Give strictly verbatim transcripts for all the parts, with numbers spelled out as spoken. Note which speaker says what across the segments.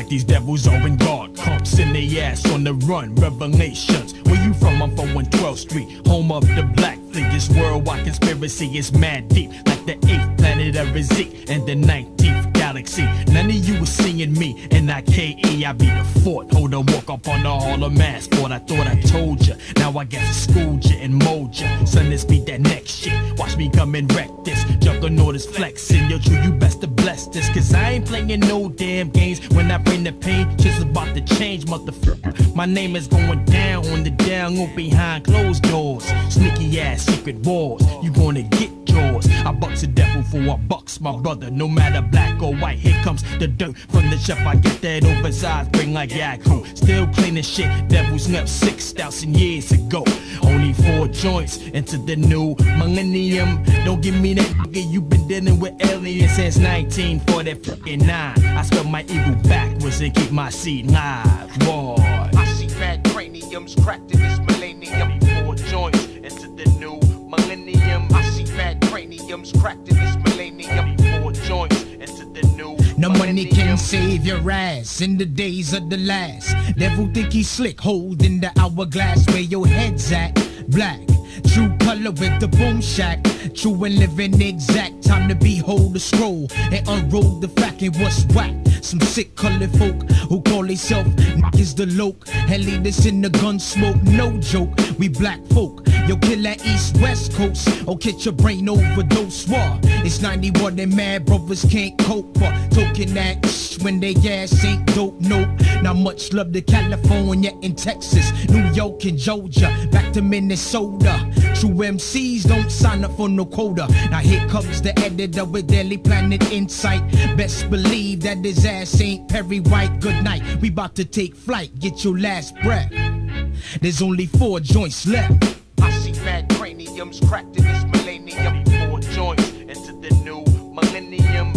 Speaker 1: like these devils are in guard. Comps in their ass on the run, revelations. Where you from? I'm from one twelfth Street, home of the black fleet. This worldwide conspiracy is mad deep, like the eighth planet of Rizik and the nineteenth galaxy. None of you was seeing me, and I K E, I be the fort. Hold a walk up on the Hall of Mass, Fort. I thought I told ya, now I guess I schooled ya and mold ya. Son, let's beat that next shit. Watch me come and wreck this. Juggernaut is flexing, yo, true, you best to bless this. Cause I ain't playing no damn games when I bring the pain. Shit's about to change, motherfucker. My name is going down on the down, up behind closed doors. Sneaky ass secret wars, you gonna get yours. I bucks a devil for a bucks, my brother. No matter black or white, here comes the dirt from the chef. I get that oversized, bring like Yaku. Still cleaning shit, devils slept six thousand years ago. Only four joints into the new millennium. Don't give me that nigga, you been dealing with aliens since nineteen forty-nine. I spell my evil backwards and keep my seed live. Whoa.
Speaker 2: I see mad craniums cracked in this millennium. Four joints into the new millennium. I see mad craniums cracked in this millennium. Four joints into the new
Speaker 3: no money can save your ass in the days of the last. Devil think he slick, holding the hourglass where your head's at. Black, true color with the boom shack. True and living exact. Time to behold the scroll and unroll the fact and what's whack. Some sick colored folk who call themselves niggas the loke and lead us in the gun smoke. No joke, we black folk. Yo, kill that east west coast or get your brain overdose. War. It's ninety-one and mad brothers can't cope. For talking that shh when they ass ain't dope. Nope. Now much love to California and Texas, New York and Georgia, back to Minnesota. True M Cs don't sign up for no quota. Now here comes the editor with Daily Planet Insight. Best believe that his ass ain't Perry White. Good night. We about to take flight. Get your last breath. There's only four joints left.
Speaker 2: I see mad craniums cracked in this millennium. Four joints into the new millennium.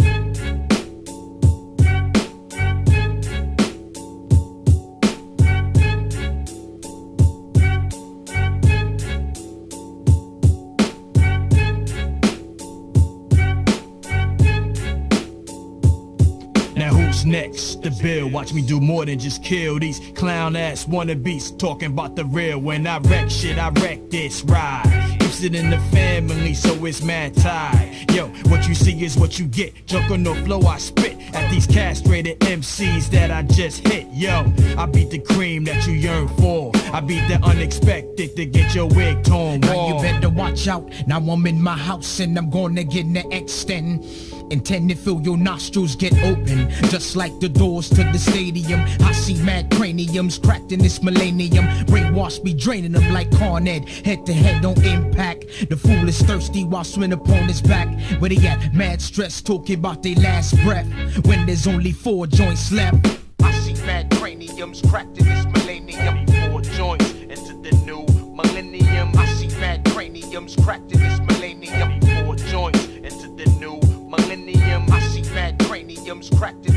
Speaker 1: Next, the bill, watch me do more than just kill these clown ass wannabes talking about the real. When I wreck shit, I wreck this ride. Keeps it in the family, so it's mad tight. Yo, what you see is what you get. Junk on no flow, I spit at these castrated M Cs that I just hit. Yo, I beat the cream that you yearn for. I beat the unexpected to get your wig torn.
Speaker 3: Now you better watch out. Now I'm in my house and I'm gonna get the extend. Intend to feel your nostrils get open, just like the doors to the stadium. I see mad craniums cracked in this millennium. Brainwash be draining them like Con Ed. Head to head on impact. The fool is thirsty while swimming upon his back. Where they at? Mad stress talking about their last breath when there's only four joints left.
Speaker 2: I see mad craniums cracked in this millennium. Four joints into the new millennium. I see mad craniums cracked in this millennium. Four joints into the new millennium. I see mad craniums cracked in